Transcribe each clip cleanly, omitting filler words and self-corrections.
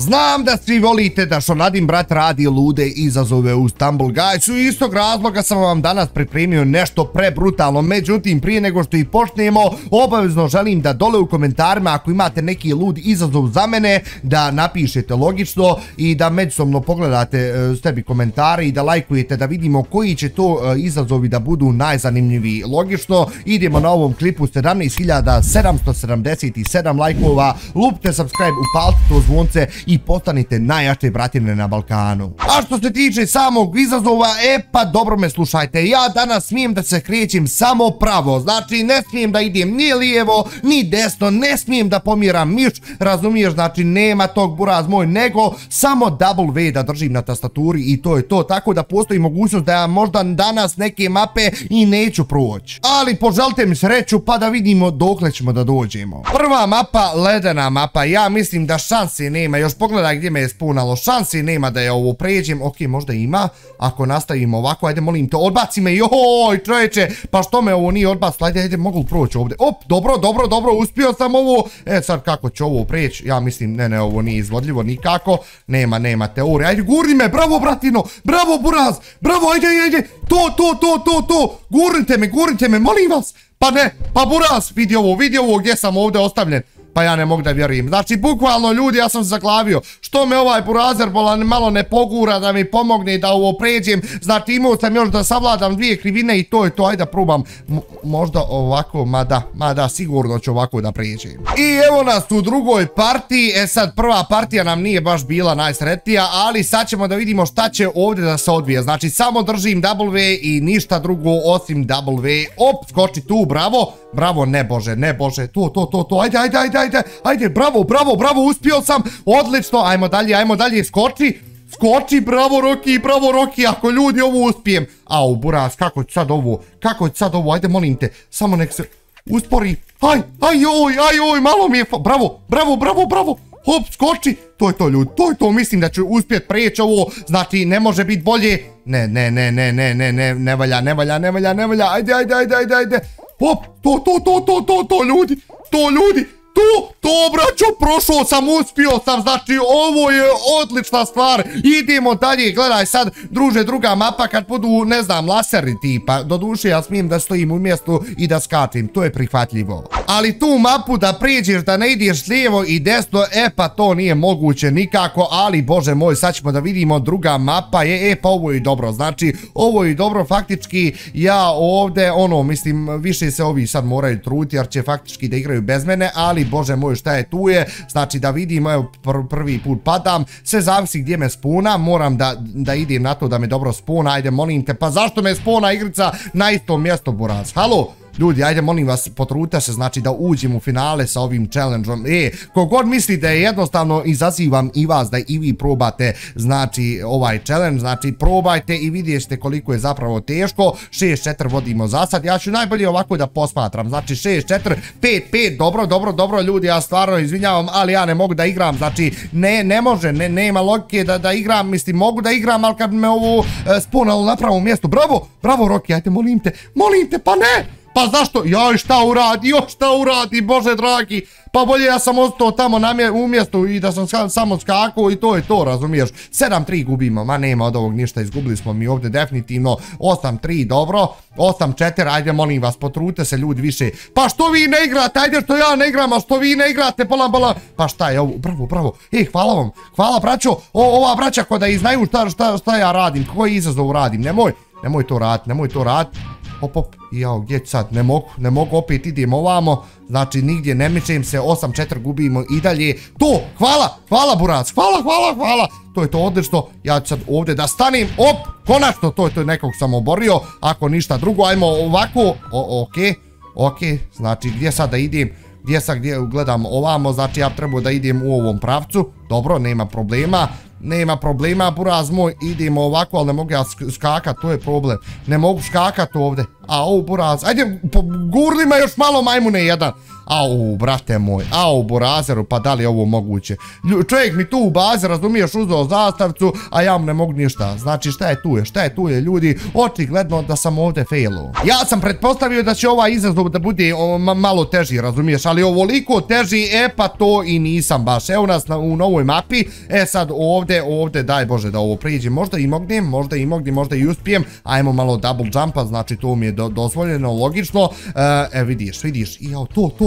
Znam da svi volite da Šonadin brat radi lude izazove u Stumble Guysu i istog razloga sam vam danas pripremio nešto prebrutalno. Međutim, prije nego što ih počnemo, obavezno želim da dole u komentarima, ako imate neki lud izazov za mene, da napišete logično i da međusobno pogledate sebi komentare i da lajkujete da vidimo koji će to izazovi da budu najzanimljiviji. Logično, idemo na ovom klipu 17.777 lajkova, lupite subscribe, upalite to zvonce i postanite najjače bratine na Balkanu. A što se tiče samog izazova, pa dobro me slušajte, ja danas smijem da se krećem samo pravo, znači ne smijem da idem ni lijevo, ni desno, ne smijem da pomiram miš, razumiješ, znači nema tog buraz moj, nego samo W da držim na tastaturi i to je to, tako da postoji mogućnost da ja možda danas neke mape i neću proći. Ali poželite mi sreću pa da vidimo dokle ćemo da dođemo. Prva mapa, ledena mapa, ja mislim da šanse nema, još pogledaj gdje me je spunalo, šanse nema da je ovo pređem, ok, možda ima, ako nastavimo ovako, ajde molim te, odbaci me, joj čovječe, pa što me ovo nije odbacilo, ajde, mogu proći ovdje, op, dobro, uspio sam ovo, sad kako ću ovo preći, ja mislim, ne, ovo nije izvodljivo nikako, nema teorije, ajde, gurni me, bravo bratino, bravo buraz, bravo, ajde, to, gurnite me, molim vas, pa ne, pa buraz, vidi ovo, gdje sam ovdje ostavljen. Pa ja ne mogu da vjerujem. Znači, bukvalno ljudi, ja sam se zaglavio. Što me ovaj burazer malo ne pogura da mi pomogne da ovo pređem. Znači, imao sam još da savladam dvije krivine i to je to. Ajde da probam. Možda ovako, mada, sigurno ću ovako da pređem. I evo nas u drugoj partiji. Sad, prva partija nam nije baš bila najsretnija, ali sad ćemo da vidimo šta će ovdje da se odvije. Znači, samo držim W i ništa drugo osim W. Op, skoči tu, bravo, ne bože, to, ajde, bravo, uspio sam, odlično, ajmo dalje, skoči, bravo Rocky, ako ljudi ovo uspijem, au, buraz, kako ću sad ovo, ajde, molim te, samo nek se uspori, aj, malo mi je, bravo, hop, skoči, to je to ljudi, to je to, mislim da ću uspjet preći ovo, znači, ne može biti bolje, ne valja, ajde, hop, to ljudi, to braćo, prošao sam, uspio sam, znači ovo je odlična stvar, idemo dalje, gledaj sad, druže, druga mapa kad budu, ne znam, laserni tipa, doduše ja smijem da stojim u mjestu i da skačem, to je prihvatljivo. Ali tu mapu da prijeđeš, da ne ideš lijevo i desno, pa to nije moguće nikako, ali bože moj, sad ćemo da vidimo druga mapa, pa ovo je dobro, znači, ovo je dobro, faktički, ja ovdje, mislim, više se ovi sad moraju truditi, jer će faktički da igraju bez mene, ali bože moj, šta je tu je, znači da vidimo, evo, prvi put padam, sve zavisi gdje me spuna, moram da idem na to da me dobro spuna, ajde, molim te, pa zašto me spuna igrica na istom mjestu, buraz, halo? Ljudi, ajde, molim vas, potrudite se, znači da uđem u finale sa ovim challenge-om. Kogod misli da je jednostavno, izazivam i vas da i vi probate, znači, ovaj challenge, znači, probajte i vidjet ćete koliko je zapravo teško. 6-4 vodimo za sad, ja ću najbolje ovako da posmatram, znači 6-4, 5-5, dobro, ljudi, ja stvarno izvinjavam, ali ja ne mogu da igram, znači, ne može, nema logike da igram, mislim, mogu da igram, ali kad me ovo spunalo na pravom mjestu, bravo, Rocky, ajde, molim te, pa ne! Pa zašto? Joj, šta uradi, bože dragi, pa bolje ja sam ostao tamo u mjestu i da sam samo skakao i to je to, razumiješ, 7-3 gubimo, ma nema od ovog ništa, izgubili smo mi ovdje definitivno, 8-3, dobro, 8-4, ajde molim vas, potrudite se ljudi više, pa što vi ne igrate, ajde što ja ne igram, a što vi ne igrate, pa šta je ovo, bravo, hvala braćo, ova braća koja i znaju šta ja radim, koji izazov radim, nemoj to raditi, hop, jao, gdje sad, ne mogu, opet idem ovamo, znači nigdje ne mičem se, 8-4 gubimo i dalje, to, hvala buraz, hvala, to je to odlično, ja ću sad ovdje da stanem, op, konačno, to je to, nekog sam oborio, ako ništa drugo, ajmo ovako, ok, znači gdje sad da idem, gdje gledam ovamo, znači ja trebao da idem u ovom pravcu, dobro, nema problema, buraz moj, idemo ovako, ali ne mogu ja skakat, to je problem, ne mogu skakat ovdje, buraz, ajde, gurni me još malo majmune jedan, Au, brate moj, au, burazeru, pa da li je ovo moguće? Čovjek mi tu u bazi, razumiješ, uzeo zastavcu, a ja mu ne mogu ništa. Znači, šta je tu je, ljudi? Očigledno da sam ovdje failu. Ja sam pretpostavio da će ovaj izazov da bude malo teži, razumiješ, ali ovoliko teži, pa to i nisam baš. Evo nas u novoj mapi, sad ovdje, daj Bože da ovo priđem, možda i mognem, možda i uspijem. Ajmo malo double jumpa, znači to mi je dozvoljeno, logično. Vidiš, jao,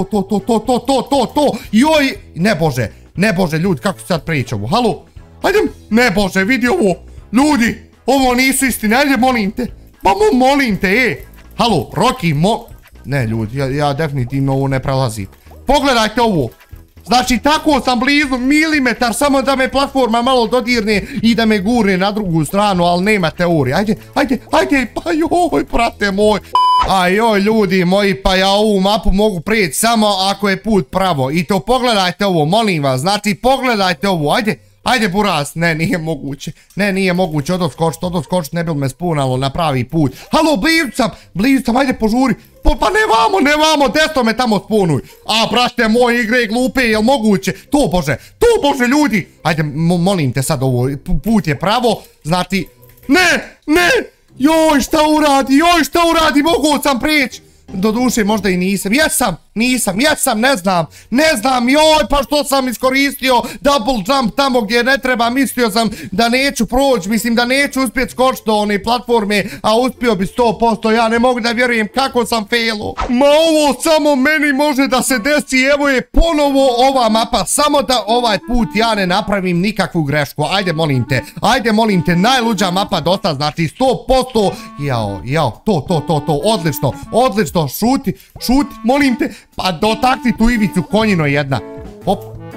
to, joj, ne Bože, ljudi, kako se sad prijeći ovo, halo, hajdem, ne Bože, vidi ovo, ljudi, ovo nisu istine, ajde, molim te, molim te, halo, Rocky, ne, ljudi, ja definitivno ovo ne prelazim, pogledajte ovo, znači, tako sam blizu, milimetar, samo da me platforma malo dodirne i da me gurne na drugu stranu, ali nema teorije, ajde, pa joj, brate moj. Ajoj, ljudi moji, pa ja ovu mapu mogu prijeći samo ako je put pravo. I to pogledajte ovo, molim vas, znači pogledajte ovo, ajde buraz, ne, nije moguće, odoskočit, ne bi me spunalo na pravi put. Halo, blizu sam, ajde požuri, pa ne vamo, desno me tamo spunuj. A, brate moj, igre glupe, jel moguće? To bože, ljudi, ajde, molim te sad ovo, put je pravo, znači, ne, joj, šta uradi, mogu sam prijeći. Do duše možda i nisam, jesam, ne znam, joj, pa što sam iskoristio double jump tamo gdje ne treba, mislio sam da neću proći, mislim da neću uspjeti skočiti do one platforme, a uspio bi 100%, ja ne mogu da vjerujem kako sam failu. Ma ovo samo meni može da se desi, evo je ponovo ova mapa, samo da ovaj put ja ne napravim nikakvu grešku, ajde molim te, najluđa mapa dosta, znači 100%, jao, to, odlično, šuti, molim te, pa dotakni tu ivicu konjino jedna. Hop,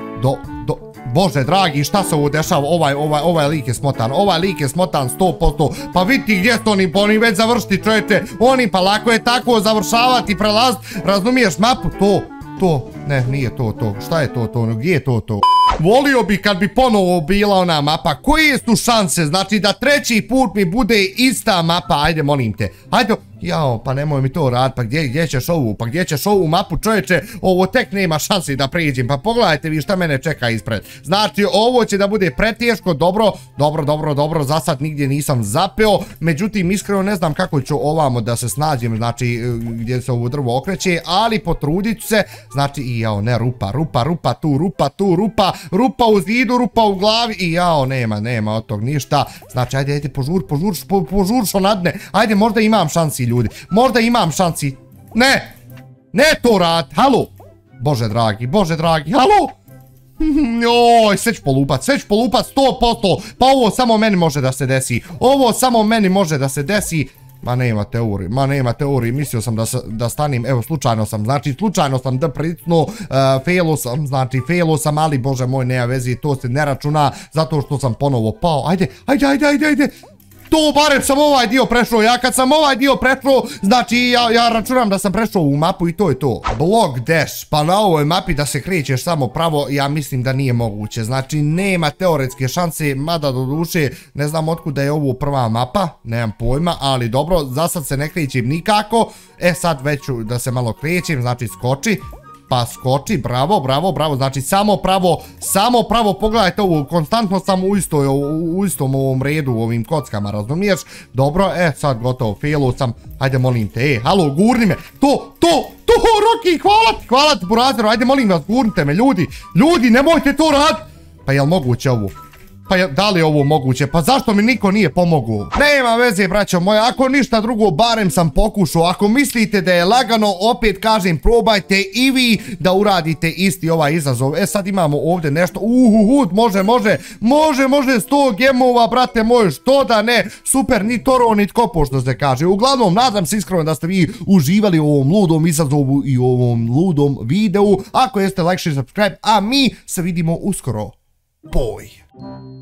Bože dragi, šta se ovo dešava, ovaj lik je smotan 100%, pa vidi gdje su oni već završiti čovječe, pa lako je tako završavati, prelaziti, razumiješ mapu, ne, nije to, šta je to, gdje je to? Volio bi kad bi ponovo bila ona mapa, koje su šanse, znači da treći put mi bude ista mapa, ajde molim te, jao, pa nemoj mi to rad, pa gdje ćeš ovu mapu čovječe, ovo tek nema šansi da priđem, pa pogledajte vi šta mene čeka ispred, znači ovo će da bude preteško, dobro, za sad nigdje nisam zapeo, međutim iskreno ne znam kako ću ovamo da se snađem, znači gdje se ovo drvo okreće, ali potrudit ću se, znači i jao, ne, rupa u zidu, rupa u glavi i jao, nema od tog ništa, znači ajde, požur što nadne, ajde, možda imam šansi ljudi, ne to rad, halo, Bože dragi, halo, joj, sve ću polupat 100%, pa ovo samo meni može da se desi, ma nema teorije, mislio sam da stanim, evo slučajno sam da pricnuo, failu sam, ali Bože moj, nema vezi, to se ne računa, zato što sam ponovo pao, ajde, to barem sam ovaj dio prešao, ja kad sam ovaj dio prešao, znači ja računam da sam prešao u mapu i to je to. Block dash, pa na ovoj mapi da se krećeš samo pravo, ja mislim da nije moguće, znači nema teoretske šanse, mada do duše ne znam otkuda je ovo prva mapa, nemam pojma, ali dobro, za sad se ne krećem nikako, sad već ću da se malo krećem, znači skoči. Pa skoči, bravo, znači samo pravo, pogledajte ovo, konstantno sam u istom ovom redu, u ovim kockama, razumiješ? Dobro, sad gotovo, failu sam, ajde molim te, halo, gurni me, to, Rocky, hvala ti, burazeru, ajde molim vas, gurnite me, ljudi, nemojte to raditi, pa jel moguće ovo? Pa da li je ovo moguće? Pa zašto mi niko nije pomogao? Nema veze, braćo moja, ako ništa drugo, barem sam pokušao. Ako mislite da je lagano, opet kažem, probajte i vi da uradite isti ovaj izazov. Sad imamo ovdje nešto, može, 100 gemova, brate moj, što da ne, super, ni toro, ni tkopo, što se kaže. Uglavnom, nadam se iskreno da ste vi uživali u ovom ludom izazovu i u ovom ludom videu. Ako jeste, like, share, subscribe, a mi se vidimo uskoro. Boj!